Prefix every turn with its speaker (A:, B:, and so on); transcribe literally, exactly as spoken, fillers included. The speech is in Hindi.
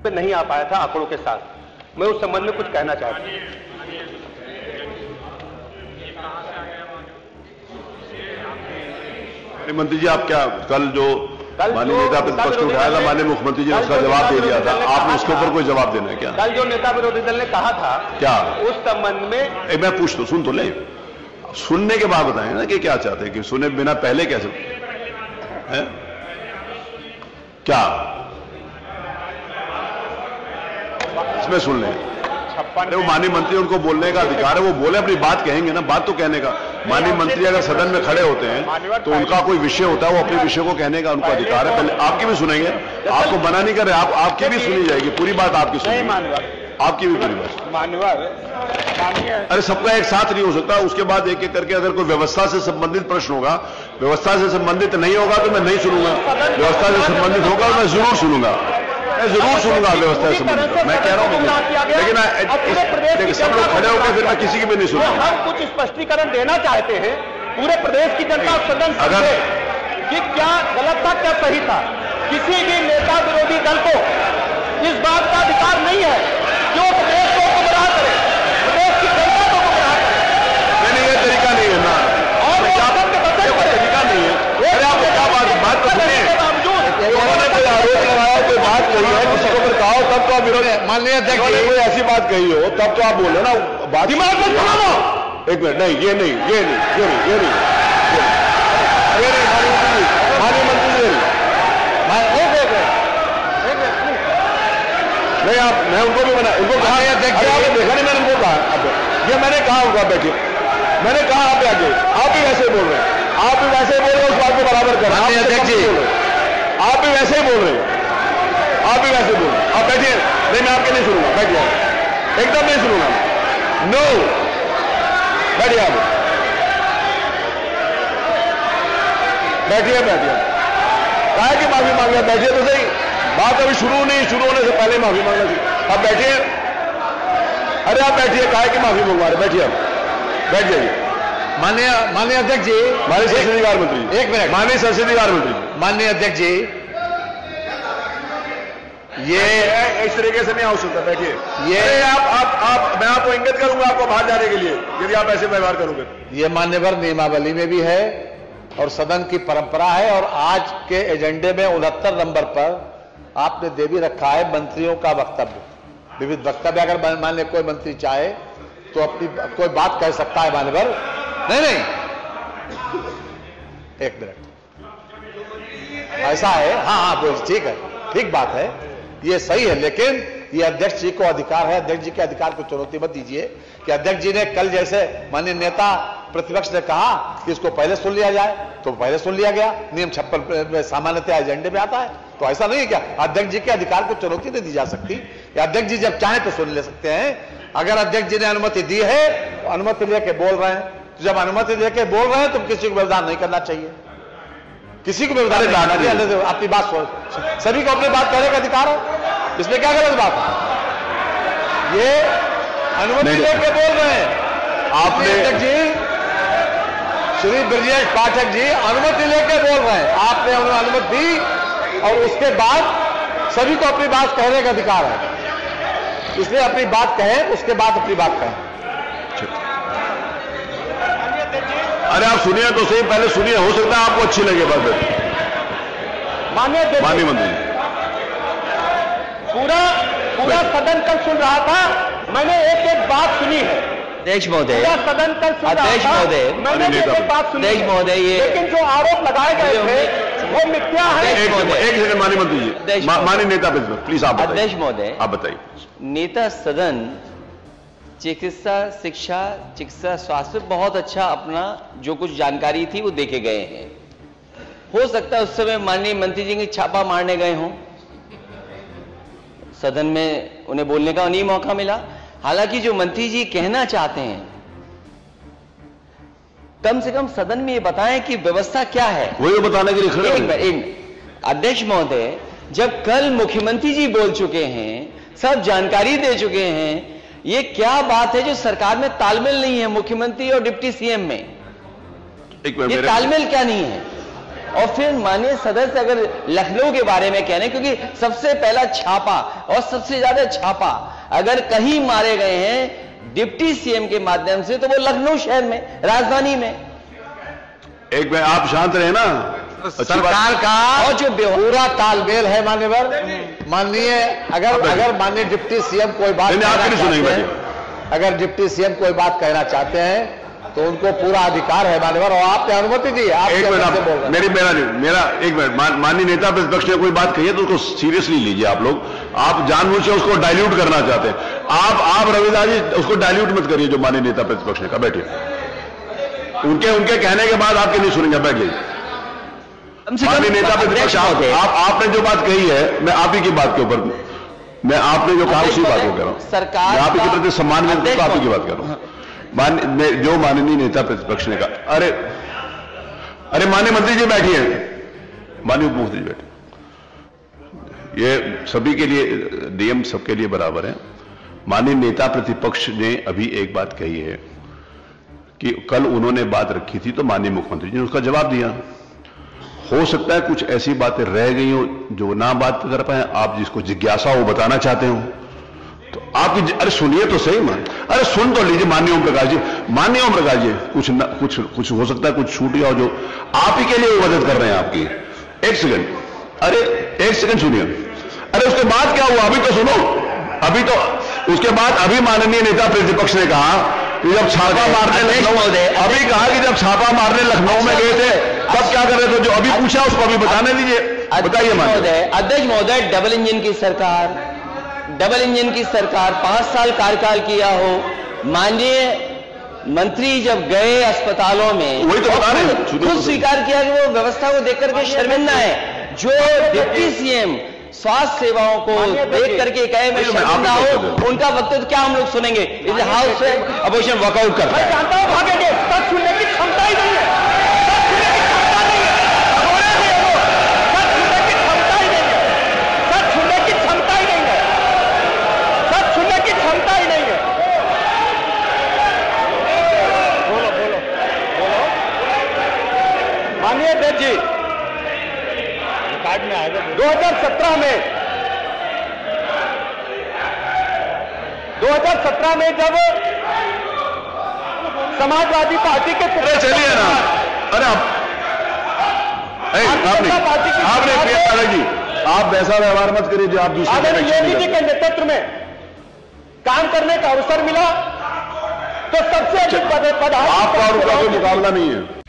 A: पे नहीं आ पाया था आंकड़ों के साथ। मैं उस संबंध में कुछ कहना चाहता हूं।
B: मंत्री जी, आप क्या कल जो माननीय नेता प्रतिपक्ष ने उठाया था, माननीय मुख्यमंत्री जी ने उसका जवाब दे दिया था, आपने उसके ऊपर कोई जवाब देना है क्या?
A: कल जो नेता विरोधी दल ने कहा था
B: क्या
A: उस संबंध में
B: ए, मैं पूछ तो सुन तो ले, सुनने के बाद बताएं ना कि क्या चाहते हैं, कि सुने बिना पहले कैसे है? क्या इसमें सुन लें? वो माननीय मंत्री, उनको बोलने का अधिकार है, वो बोले, अपनी बात कहेंगे ना, बात तो कहने का। माननीय मंत्री अगर सदन में खड़े होते हैं तो उनका कोई विषय होता है, वो अपने विषय को कहने का उनको अधिकार है। पहले आपकी भी सुनेंगे, आपको मना नहीं कर रहे, आप आपकी भी सुनी जाएगी, पूरी बात आपकी सुनेंगे, आपकी भी पूरी बात। अरे सबका एक साथ नहीं हो सकता, उसके बाद एक एक करके अगर कोई व्यवस्था से संबंधित प्रश्न होगा, व्यवस्था से संबंधित नहीं होगा तो मैं नहीं सुनूंगा, व्यवस्था से संबंधित होगा मैं जरूर सुनूंगा, मैं जरूर सुनूंगा व्यवस्था से संबंधित। मैं कह रहा हूं लेकिन देखिए सब लोग खड़े होकर फिर मैं किसी की भी नहीं सुनूंगा।
A: हम कुछ स्पष्टीकरण देना चाहते हैं पूरे प्रदेश की जनता सदन
B: अगर
A: कि क्या गलत था क्या सही था। किसी भी नेता विरोधी दल को इस बात का अधिकार नहीं है जो प्रदेश को गुमराह करे, प्रदेश की जनता को गुमराह करे।
B: नहीं, ये तरीका नहीं है ना, और क्या तरीका नहीं है? अरे आप क्या बात बात तो सुनिए, उन्होंने कोई आरोप लगाया, कोई बात कही है, किसी को फिर कहा तब तो आप विरोध, माननीय अध्यक्ष कोई ऐसी बात कही हो तब तो आप बोले ना, बात दिमाग में चलाना। एक मिनट, नहीं ये नहीं ये नहीं ये नहीं ये नहीं ये नहीं माननीय मंत्री जी, नहीं आप, मैं उनको भी बना, उनको कहा आपने देखा नहीं, मैंने उनको कहा, ये मैंने कहा उनको बैठे, मैंने कहा आप आगे, आप भी वैसे बोल रहे हैं, आप भी वैसे बोल रहे हैं, उस बात को बराबर कर रहे हैं अध्यक्ष जी, आप भी वैसे ही बोल रहे हैं, आप भी वैसे बोल रहे हैं। आप बैठिए, नहीं मैं आपके नहीं सुनूंगा, बैठिए, एकदम नहीं सुनूंगा, नो, बैठिए आप, बैठिए बैठिए, कहा कि माफी मांगे, बैठिए तो सही, बात अभी शुरू नहीं, शुरू होने से पहले माफी मांगना चाहिए। आप बैठिए, अरे आप बैठिए, कहा कि माफी मंगवा रहे, बैठिए आप, बैठ जाइए।
C: माननीय माननीय अध्यक्ष जी,
B: माननीय संसदीय कार्य मंत्री,
C: एक मिनट,
B: माननीय संसदीय कार्य मंत्री,
C: माननीय अध्यक्ष जी, ये
B: इस तरीके से नहीं हो सकता, बैठिए।
C: ये
B: आप आप आप मैं आपको इंगित करूंगा आपको बाहर जाने के लिए, यदि आप ऐसे व्यवहार करोगे।
C: ये मान्यवर नियमावली में भी है और सदन की परंपरा है, और आज के एजेंडे में उनहत्तर नंबर पर आपने दे भी रखा है मंत्रियों का वक्तव्य, विविध वक्तव्य। अगर मान ले कोई मंत्री चाहे तो अपनी कोई बात कह सकता है मान्यवर, नहीं नहीं एक मिनट, ऐसा है, हाँ हाँ बोल, ठीक है, ठीक बात है, ये सही है, लेकिन ये अध्यक्ष जी को अधिकार है, अध्यक्ष जी के अधिकार को चुनौती मत दीजिए कि अध्यक्ष जी ने कल जैसे माननीय नेता प्रतिपक्ष ने कहा कि इसको पहले सुन लिया जाए तो पहले सुन लिया गया, नियम छप्पन सामान्यतः एजेंडे में आता है, तो ऐसा नहीं है क्या? अध्यक्ष जी के अधिकार को चुनौती नहीं दी जा सकती, या अध्यक्ष जी जब चाहे तो सुन ले सकते हैं। अगर अध्यक्ष जी ने अनुमति दी है तो अनुमति लेके बोल रहे हैं, तो जब अनुमति लेके बोल रहे हैं तो किसी को व्यवधान नहीं करना चाहिए, किसी को व्यवधान नहीं करना चाहिए। अपनी बात सुन, सभी को अपनी बात कहने का अधिकार है, इसमें क्या गलत बात है? ये अनुमति लेके बोल रहे हैं, आपने अध्यक्ष जी श्री ब्रजेश पाठक जी अनुमति लेके बोल रहे हैं, आपने उन्हें अनुमति दी और उसके बाद सभी को अपनी बात कहने का अधिकार है, इसलिए अपनी बात कहें, उसके बाद अपनी बात कहें।
B: अरे आप सुनिए तो सही, पहले सुनिए, हो सकता है आपको अच्छी लगे बात।
A: माननीय
B: माननीय मंत्री,
A: पूरा पूरा सदन कल सुन रहा था, मैंने एक एक बात सुनी है।
D: अध्यक्ष महोदय,
A: सदन कल सुन रहा
D: अध्यक्ष
A: था,
D: महोदय,
A: मैंने एक एक बात सुनी,
D: अध्यक्ष महोदय, ये
A: लेकिन जो आरोप लगाए गए थे वो मिथ्या है।
B: एक सेकंड माननीय मंत्री जी, माननीय नेता प्लीज आप बताइए।
D: अध्यक्ष महोदय,
B: आप बताइए।
D: नेता सदन चिकित्सा शिक्षा चिकित्सा स्वास्थ्य बहुत अच्छा अपना जो कुछ जानकारी थी वो देके गए हैं। हो सकता है उस समय माननीय मंत्री जी के छापा मारने गए हों, सदन में उन्हें बोलने का नहीं मौका मिला। हालांकि जो मंत्री जी कहना चाहते हैं, कम से कम सदन में ये बताएं कि व्यवस्था क्या है,
B: वही बताने के लिए खड़े
D: एक बार एक अध्यक्ष महोदय, जब कल मुख्यमंत्री जी बोल चुके हैं, सब जानकारी दे चुके हैं, ये क्या बात है जो सरकार में तालमेल नहीं है मुख्यमंत्री और डिप्टी सीएम में?
B: एक
D: ये तालमेल क्या नहीं है? और फिर माननीय सदस्य अगर लखनऊ के बारे में कह रहे हैं, क्योंकि सबसे पहला छापा और सबसे ज्यादा छापा अगर कहीं मारे गए हैं डिप्टी सीएम के माध्यम से तो वो लखनऊ शहर में, राजधानी में।
B: एक मिनट आप शांत रहे ना।
C: सरकार का और जो पूरा तालमेल है मान्यवर, माननीय अगर अगर माननीय डिप्टी सीएम कोई बात कहना चाहते हैं, अगर डिप्टी सीएम कोई बात कहना चाहते हैं तो उनको पूरा अधिकार है मान्यवर, और आपने अनुमति दी। आप
B: एक मिनट मेरी मेरा मेरा एक मिनट माननीय नेता प्रतिपक्ष ने कोई बात कही है तो उसको सीरियसली लीजिए। आप लोग आप जानबूझ के उसको डाइल्यूट करना चाहते हैं। आप आप रविदास जी उसको डाइल्यूट मत करिए जो माननीय नेता प्रतिपक्ष ने कहा। बैठिए, उनके उनके कहने के बाद आपके नहीं सुनेंगे। बैठ जाइए। माननीय नेता प्रतिपक्ष आप, आप आपने जो बात कही है, मैं आप ही की बात के ऊपर, मैं आपने जो कहा उसी बात को कह रहा हूं।
D: सरकार
B: आप ही के प्रति सम्मान में आप ही की बात कर रहा हूं। मान जो माननीय नेता प्रतिपक्ष ने कहा, अरे अरे माननीय मंत्री जी बैठिए, माननीय उप मुख्यमंत्री जी बैठिए, ये सभी के लिए नियम सबके लिए बराबर है। माननीय नेता प्रतिपक्ष ने अभी एक बात कही है कि कल उन्होंने बात रखी थी तो माननीय मुख्यमंत्री जी ने उसका जवाब दिया। हो सकता है कुछ ऐसी बातें रह गई हो जो ना बात कर पाए, आप जिसको जिज्ञासा हो बताना चाहते हो तो आपकी, अरे सुनिए तो सही मान, अरे सुन तो लीजिए माननीय ओम प्रकाश जी। माननीय ओम प्रकाश जी कुछ न, कुछ कुछ हो सकता है कुछ छूट गया हो जो आप ही के लिए वो मदद कर रहे हैं आपकी। एक सेकंड, अरे एक सेकंड सुनिए। अरे उसके बाद क्या हुआ अभी तो सुनो। अभी तो उसके बाद अभी माननीय नेता प्रतिपक्ष ने कहा कि जब छापा मारने लखनऊ, अभी कहा कि जब छापा मारने लखनऊ में गए थे तब क्या कर रहे थे, जो अभी पूछा उसको अभी बताने दीजिए। बताइए
D: महोदय। अध्यक्ष महोदय, डबल इंजन की सरकार, डबल इंजन की सरकार पांच साल कार्यकाल किया हो, माननीय मंत्री जब गए अस्पतालों में
B: वही तो बता रहे हैं,
D: खुद स्वीकार किया कि वो व्यवस्था को देख करके शर्मिंदा है। जो डिप्टी सीएम स्वास्थ्य सेवाओं को देख करके कहे मैं शर्मिंदा हूं, उनका वक्तव्य क्या हम लोग सुनेंगे? इस हाउस से अपोजिशन वॉकआउट कर,
A: मैं जानता हूं भागेंगे, सच सुनने की क्षमता ही नहीं है, सच सुनने की क्षमता ही नहीं है, सच सुनने की क्षमता ही नहीं है। बोलो बोलो बोलो। माननीय अध्यक्ष जी, में आएगा दो हज़ार सत्रह में दो हज़ार सत्रह में जब समाजवादी पार्टी के
B: अरे चलिए ना, अरे आप आपने आपने प्रियंका जी आप वैसा व्यवहार मत करिए जो आप दूसरे
A: योगी जी के नेतृत्व में काम करने का अवसर मिला तो सबसे अधिक पद
B: आपका और उनका कोई मुकाबला नहीं है।